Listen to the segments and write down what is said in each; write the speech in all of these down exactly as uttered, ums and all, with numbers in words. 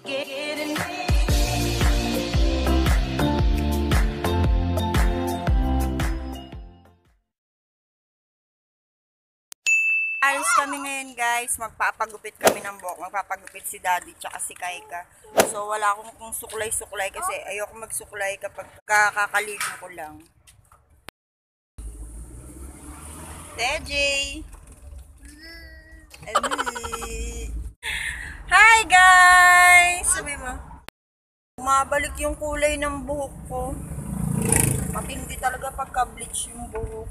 Alis kami ngayon guys, magpapagupit kami ng buhok. Magpapagupit si Daddy tsaka si Kaika. So wala akong kung suklay-suklay kasi ayoko magsuklay kapag kakakaligo ko lang. Teji! Hi guys! Sabi mo, umabalik yung kulay ng buhok ko. Matindi talaga pagka-bleach yung buhok.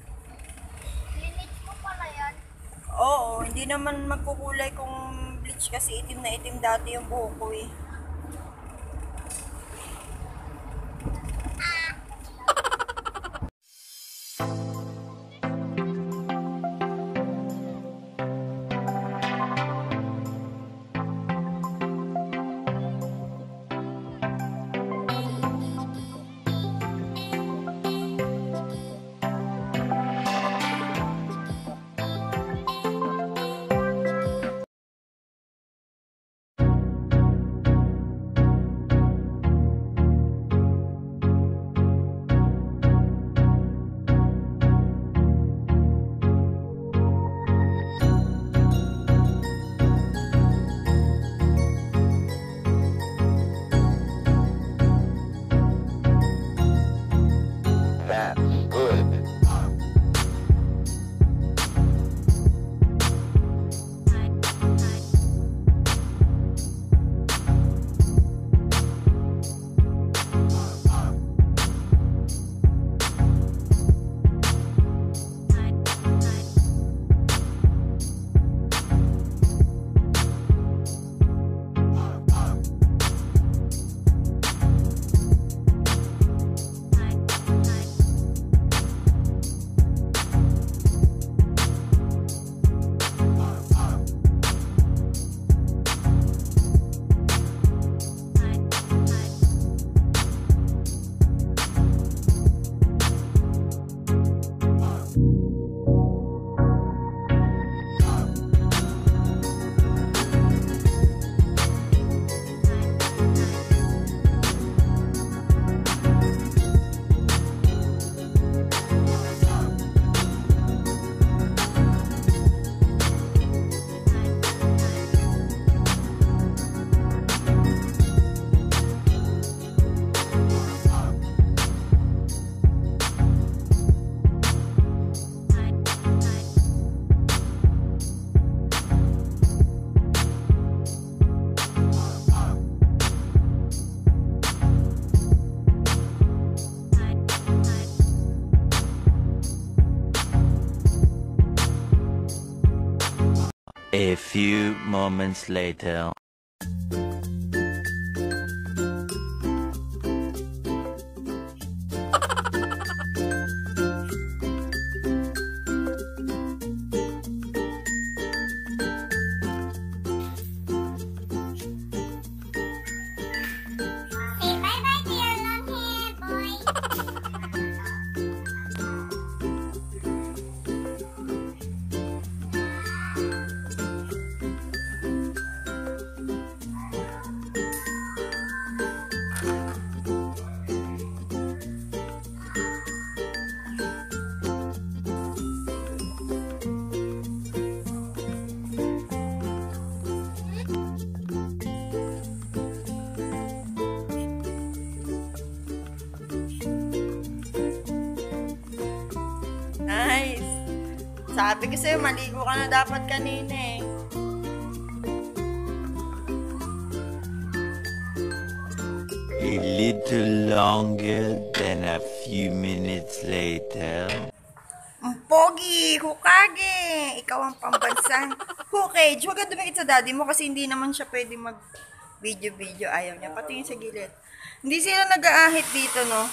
Oo, hindi naman magkukulay kung bleach kasi itim na itim dati yung buhok ko eh. A few moments later. Nice! Sabi ko sa'yo, maligo ka na dapat kanina eh. A little longer than a few minutes later. Ang pogi! Hokage! Ikaw ang pambansang Hokage! Huwag ka dumikit sa daddy mo kasi hindi naman siya pwede mag-video-video. Ayaw niya. Patingin sa gilid. Hindi sila nag-aahit dito, no?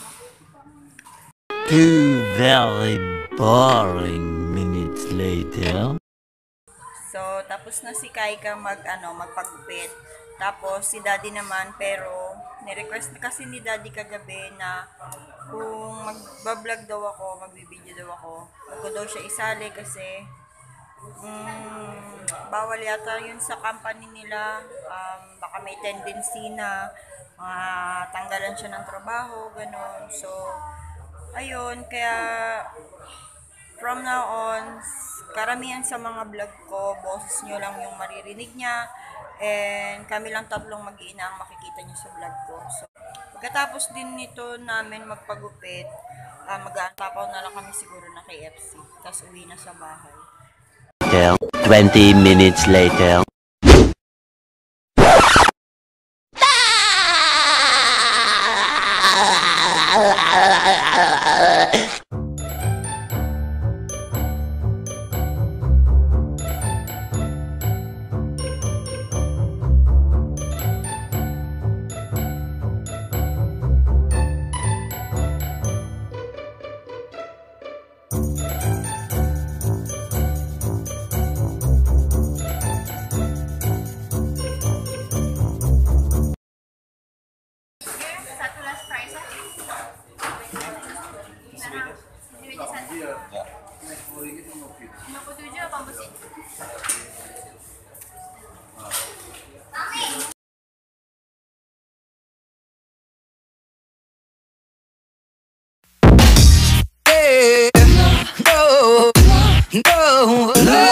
Two very boring minutes later. So, tapos na si Kaika mag, ano, magpagupit. Tapos, si Daddy naman, pero, nirequest na kasi ni Daddy kagabi na kung mag-vlog daw ako, magbibideo daw ako, huwag ko daw siya isali kasi mm, bawal yata yun sa company nila. Um, baka may tendency na uh, tanggalan siya ng trabaho, ganun. So, ayun, kaya from now on, karamihan sa mga vlog ko, boses nyo lang yung maririnig niya. And kami lang tatlong mag-iina ang makikita nyo sa vlog ko. So, pagkatapos din nito namin magpagupit, uh, mag-aantapaw na lang kami siguro na K F C. Tapos uwi na sa bahay. twenty minutes later. No, no.